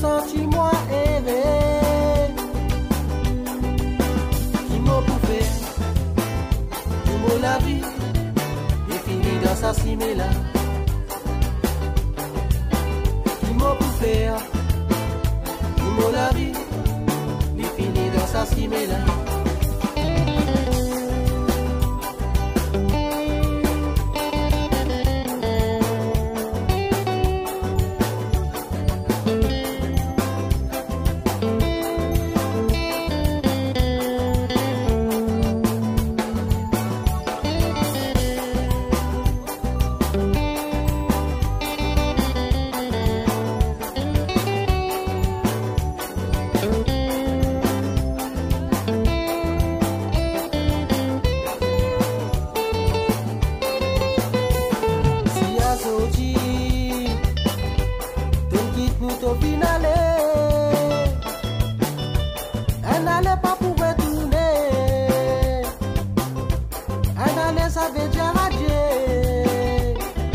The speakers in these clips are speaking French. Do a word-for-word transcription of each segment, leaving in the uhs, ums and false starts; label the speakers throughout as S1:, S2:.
S1: senti-moi errer. Qui m'a pour faire du mot la vie et fini dans sa cimela. Qui m'a pour faire du mot la vie et fini dans sa cimela. Au final, elle n'allait pas pouvoir tourner. Elle n'allait savait déjà radier.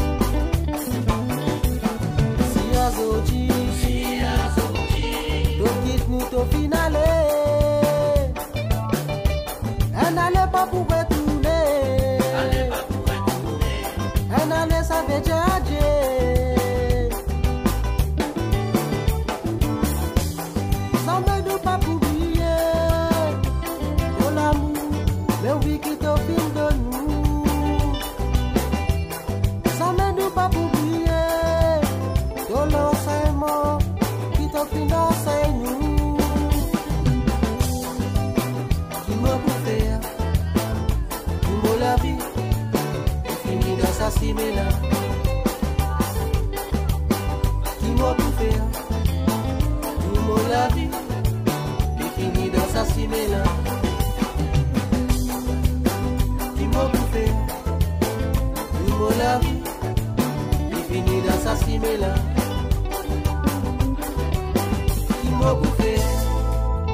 S1: Si Azoti, si Azoti, donc quitte-nous au final, elle n'allait pas pouvoir tourner. Elle n'allait savait déjà radier. Cimela, qui m'a tout fait, tout mon la vie, et fini dans sa cimela. Qui m'a tout fait, tout mon la vie, et fini dans sa cimela. Qui m'a tout fait,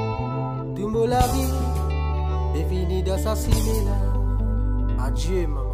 S1: tout mon la vie, et fini dans sa cimela. Adieu maman.